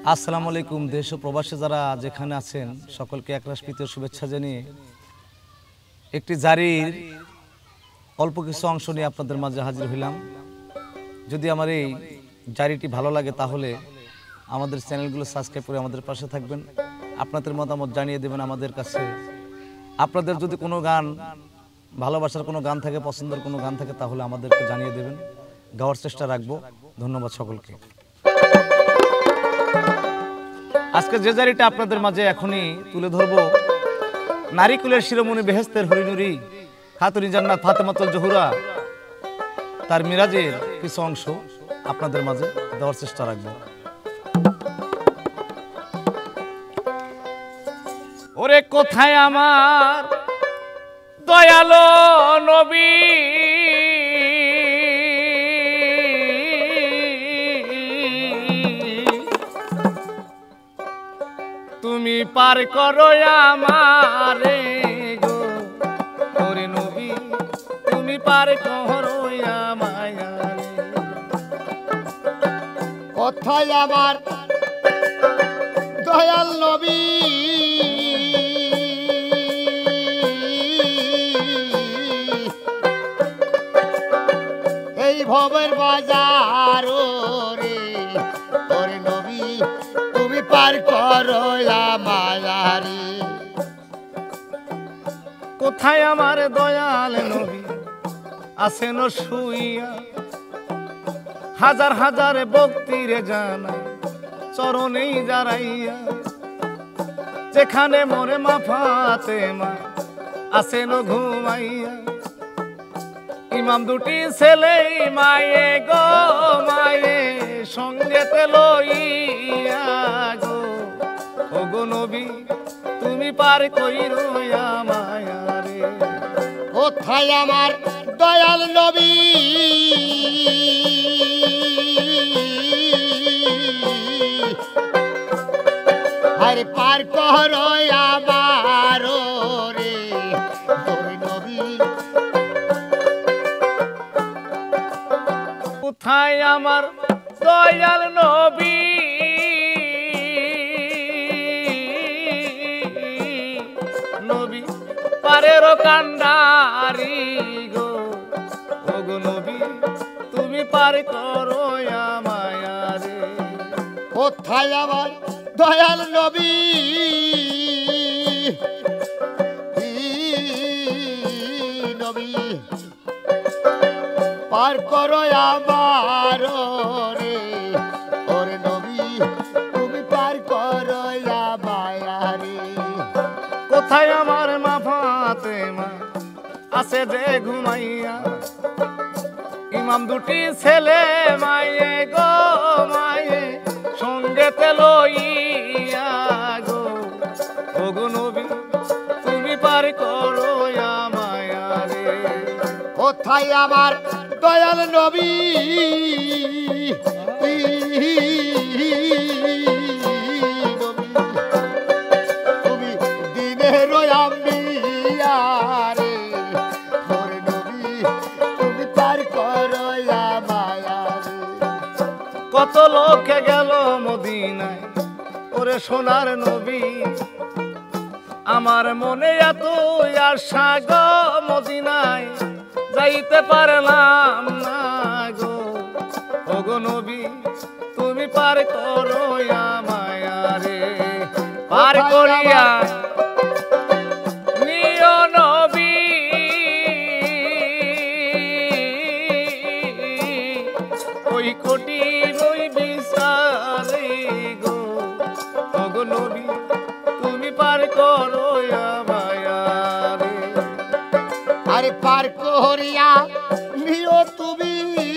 আসসালামু আলাইকুম। দেশ ও প্রবাসী যারা যেখানে আছেন সকলকে একরাশ প্রীতির শুভেচ্ছা জানিয়ে একটি জারির অল্প কিছু অংশ নিয়ে আপনাদের মাঝে হাজির হইলাম। যদি আমার এই জারিটি ভালো লাগে তাহলে আমাদের চ্যানেলগুলো সাবস্ক্রাইব করে আমাদের পাশে থাকবেন, আপনাদের মতামত জানিয়ে দেবেন আমাদের কাছে। আপনাদের যদি কোনো গান, ভালোবাসার কোনো গান থাকে, পছন্দের কোনো গান থাকে তাহলে আমাদেরকে জানিয়ে দেবেন, গাওয়ার চেষ্টা রাখবো। ধন্যবাদ সকলকে। আজকে যে জারিটা আপনাদের মাঝে এখনই তুলে ধরবো, নারীকুলের শিরোমণি বেহেস্তের হরিনুরি খাতুনি জান্নাত ফাতেমাতুল জোহরা তার মিরাজের কিছু অংশ আপনাদের মাঝে দেওয়ার চেষ্টা রাখবো। ওরে কোথায় আমার দয়ালো নবী, তুমি পার করো আমারে গো, ওরে নবী তুমি পার করো আমায়। কোথায় আমার দয়াল নবী, এই ভবের বাজার রে ওরে নবী তুমি পার করো আমায়ারে। কোথায় আমার দয়াল নবী আছেন শুইয়া, হাজার হাজার ভক্তিরে জানাই চরণেই জারাইয়া, যেখানে মোরে মা ফাতেমা আছেন ঘুমাইয়া। ইমাম দুটি ছেলে মায়ে গো মায়ে সঙ্গেতে লইয়া গো, ও গো নবী তুমি পার কইরো আমায়ারে। কোথায় আমার দয়াল নবী, আরে পার করো আমার রে ওরে নবী। কোথায় আমার দয়াল নবী, নবী পারের কান্ডারি গো, ও গো নবী তুমি পার করো আমায়ারে। কোথায় আমার দয়াল নবী, নবী পার করো আমার রে ওরে নবী তুমি পার করো আমায়ারে। কোথায় আমার মা ফাতেমা আছে যে ঘুমাইয়া, ইমাম দুটি ছেলে মায়ে গো মায়ে সঙ্গেতে লইয়া গো, ও গো নবী তুমি পার করো আমায়ারে। কোথায় আমার দয়াল নবী, তুমি দিনের আম্বিয়ারে ওরে নবী তুমি পার করো আমায়ারে। কত লোকে গেল মদিনায় ওরে সোনার নবী, আমার মনে এত আশা গো মদিনায় যাইতে পারলাম না গো, ও গো নবী তুমি পার করো আমায়ারে। পার করিয়া নিও নবী ওই কঠিন ওই বিচারে গো, ও গো নবী তুমি পার করো আমায়ারে। আরে পার করিয়া নিও তুমি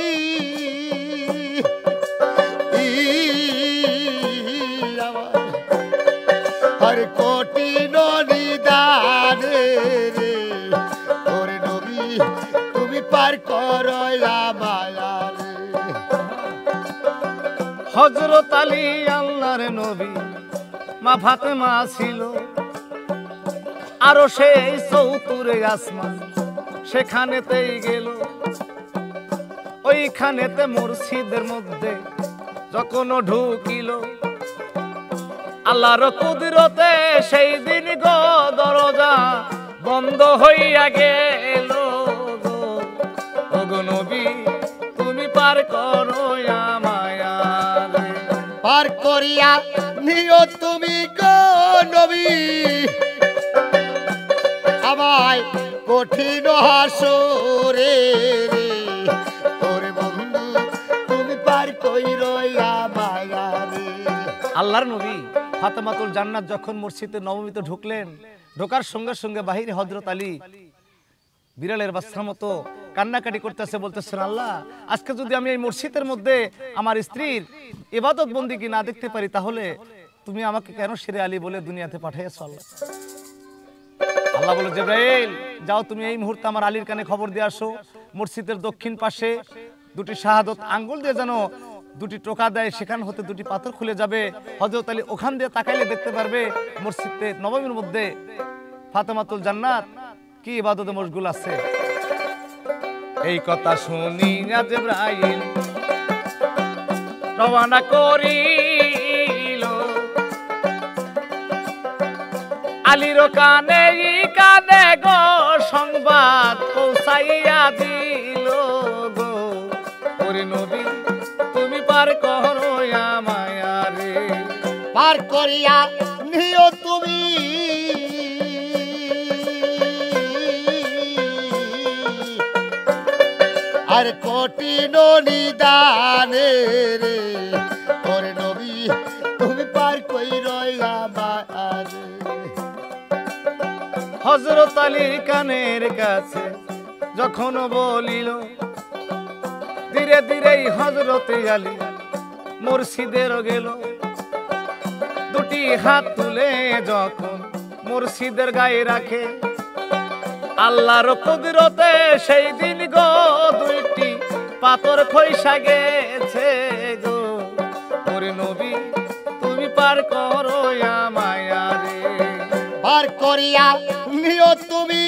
আরে কঠিন নিদানে রে ওরে নবী তুমি পার করো আমায়ারে। হযরত আলী আল্লাহর নবী মা ফাতেমা ছিল, আরো সেই চৌতুরে আসমান সেখানেতেই গেল। ওইখানেতে মসজিদের মধ্যে যখন ঢুকিল আল্লাহর কুদরতে সেই দিন গো দরজা বন্ধ হইয়া গেল গো। ওগো নবী তুমি পার করো আমায়ারে। পার করিয়া নিও তুমি গো নবী আমায় কঠিন হাসরে রে। ওরে বন্ধু তুমি পার কইরো আমায়ারে। আল্লাহর নবী ফাতেমাতুল জান্নাত যখন মসজিদে নববীতে ঢুকলেন, ঢোকার সঙ্গে সঙ্গে বাহিরে হযরত আলী বিড়ালের বাচ্চার মতো কান্নাকাটি করতেছে, বলতেছেন আল্লাহ আজকে যদি আমি এই মসজিদের মধ্যে আমার স্ত্রীর ইবাদত বন্দেগী না দেখতে পারি তাহলে তুমি আমাকে কেন শেরে আলী বলে দুনিয়াতে পাঠিয়েছো আল্লাহ? আল্লাহ বলে জিবরাইল যাও তুমি এই মুহূর্তে আমার আলীর কানে খবর দিয়ে আসো, মসজিদের দক্ষিণ পাশে দুটি শাহাদত আঙ্গুল দিয়ে যেন দুটি টোকা দেয়, সেখান হতে দুটি পাথর খুলে যাবে। হযরত আলী ওখান দিয়ে তাকাইলে দেখতে পারবে মসজিদে নববীর মধ্যে ফাতেমাতুল জান্নাত কি ইবাদতে মশগুল আছে। এই কথা শুনি না জিবরাইল রওনা করিল আলীর কানে কানে গো সংবাদ পৌঁছাইয়া দিল গো। ওরে নবী তুমি পার করো আমায়ারে। পার করিয়া নিও তুমি আর কঠিন নিদানে রে। ওরে নবী তুমি পার কইরো আমায়ারে। হযরত আলীর কানের কাছে যখন বলিল ধীরে ধীরেই হযরত আলী মুর্শিদের গেল, দুটি হাত তুলে যখন মুর্শিদের গায়ে রাখে আল্লাহর কুদরতে সেই দিন গো দুইটি পাথর খইসা গেছে গো। ওরে নবী তুমি পার করো আমায়ারে। পার করিয়া নিও তুমি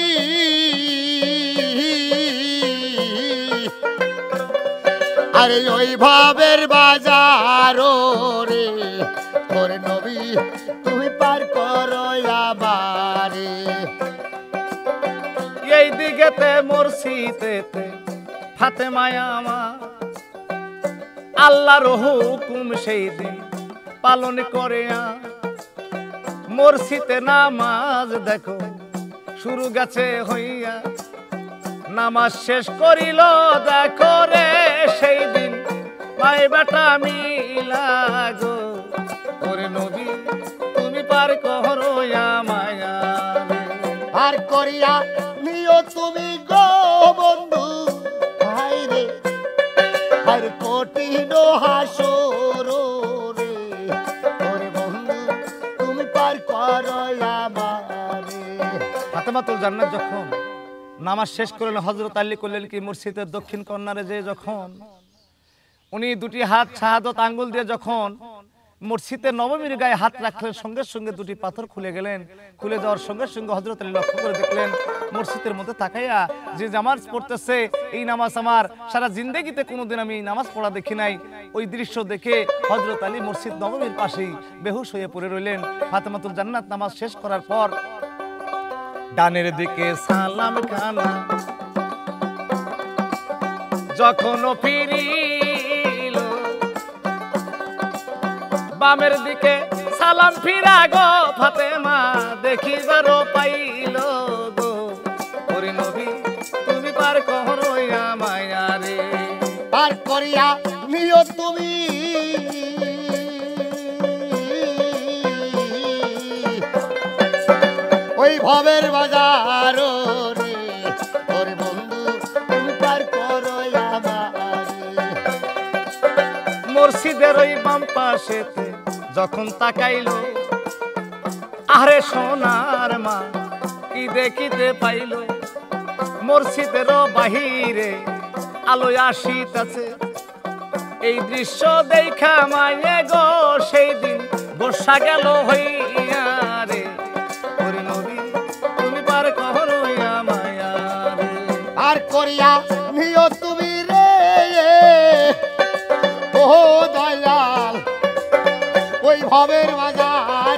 আরে ওই ভাবের বাজার রে। ওরে নবী তুমি পার করো আমারে। এই দিকেতে মুর্শিদেতে ফাতেমায় আমার আল্লাহর হুকুম সেই দিন পালন করে মসজিদে নামাজ দেখো শুরু গেছে হইয়া, নামাজ শেষ করিল দেখো রে সেই দিন ভাই বেটা মিলা গো। ওরে নবী তুমি পার করো আমায়ারে। পার করিয়া নিও তুমি গো বন্ধু ভাই রে। আর কঠিন হাসর রে। ওরে বন্ধু তুমি পার করো আমারে। ফাতেমাতুল জান্নাত যখন নামাজ শেষ করলেন হযরত আলী করলেন কি মসজিদের দক্ষিণ কর্নারে যে যখন উনি দুটি হাত শাহাদত আঙ্গুল দিয়ে যখন মসজিদের নবমীর গায়ে হাত রাখলেন সঙ্গে সঙ্গে দুটি পাথর খুলে গেলেন। খুলে যাওয়ার সঙ্গে সঙ্গে হযরত আলী লক্ষ্য করে দেখলেন মসজিদের মধ্যে তাকাইয়া যে নামাজ পড়তেছে এই নামাজ আমার সারা জিন্দেগিতে কোনোদিন আমি নামাজ পড়া দেখি নাই। ওই দৃশ্য দেখে হযরত আলী মসজিদ নবমীর পাশেই বেহুশ হয়ে পড়ে রইলেন। ফাতেমাতুল জান্নাত নামাজ শেষ করার পর ডানের দিকে সালাম খানা যখন ফিরিল, বামের দিকে সালাম ফিরা গো ফাতেমা দেখিবারও পাইল গো। ওরে নবী তুমি পার করো আমায়ারে। পার করিয়া নিও তুমি ওই ভবের বাজার রে। ওরে বন্ধু তুমি পার করো আমারে। মসজিদের ওই বাম পাশেতে যখন তাকাইল আরে সোনার মা কি দেখিতে পাইল মসজিদের বাহিরে আলো আসিতেছে। এই দৃশ্য দেখা মায়ে গো সেই দিন বর্ষা গেল হইয়া রে। ওরে নবী তুমি পার করো আমায়ারে। পার করিয়া নিও তুমি রে ও দয়াল ওই ভবের বাজার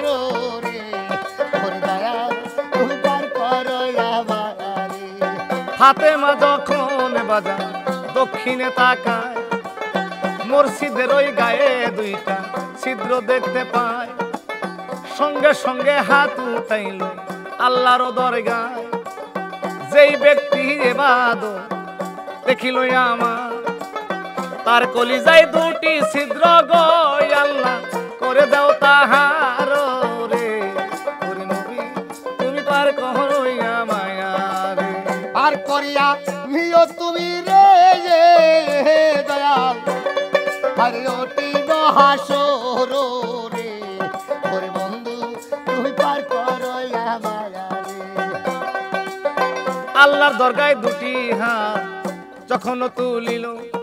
ফাতেমা যখন বাজার দক্ষিণে তাকায়, মসজিদের ওই গায়ে দুইটা ছিদ্র দেখতে পায়। সঙ্গে সঙ্গে হাত উঠাইল আল্লাহর দরগায়। যেই ব্যক্তি ইবাদত দেখিল আমার, তার কলিজায় দুটি ছিদ্র গো আল্লাহ করে দাও তাহার রে। ওরে নবী তুমি পার করো মায়া রে। আর করিয়া নিও তুমি রে দয়াল, আরে ওটি হাসর রে। ওরে বন্ধু তুমি পার করো আমার রে। আল্লাহর দরগায় দুটি হাত যখন তুলিল,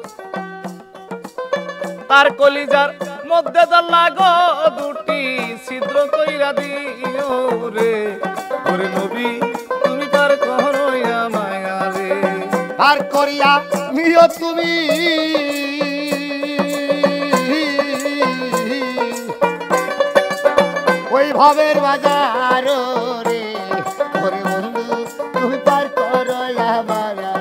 তার কলিজার মধ্যে লাগো দুটি ছিদ্র কইরা দিও রে। ওরে নবী তুমি পার করো মায়া রে। আর করিয়া নিও তুমি ওই ভবের বাজার রে। ওরে বন্ধু তুমি পার করো আমার রে।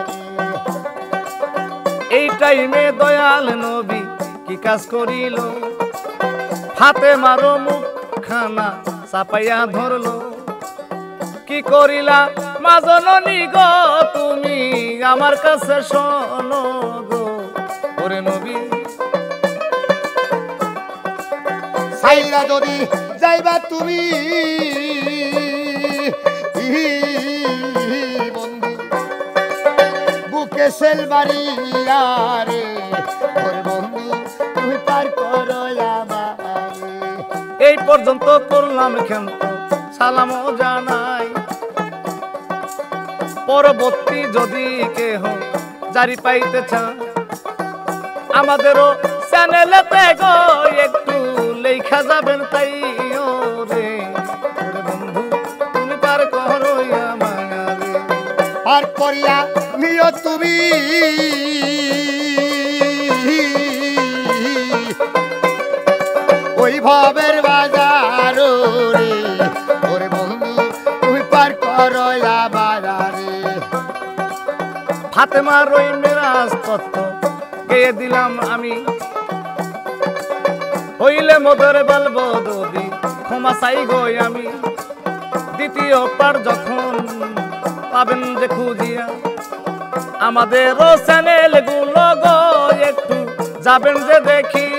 এই টাইমে দয়াল নবী কি কাজ করিল, ফাতেমার মুখখানা চাপাইয়া ধরলো। কি করিলা মা জননী গো তুমি আমার কাছে শোনো গো। ওরে নবী সাইরা যদি যাইবা তুমি বন্ধু বুকে সেলবাড়ি রে। ওরে বন্ধু তুমি পার করো আমার রে। এই পর্যন্ত করলাম ক্ষান্ত সালামও জানাই। পরবর্তী যদি কেহ জারি পাইতে চান, আমাদেরও চ্যানেলেতে গো একটু লেখা যাবেন তাই রে। ওরে বন্ধু তুমি পার করো মায়া রে। আর করিয়া নিও তুমি ওই ভবের বাজার রে। ওরে বন্ধু তুমি পার করো আমার রে। ফাতেমার ওই মেরাজ তত্ত্ব গেয়ে দিলাম আমি, হইলে মোদের বলবো যদি ক্ষমা চাই গো আমি। দ্বিতীয় পার যখন পাবেন যে খুঁজিয়া, আমাদেরও চ্যানেল গুলো গো একটু যাবেন যে দেখি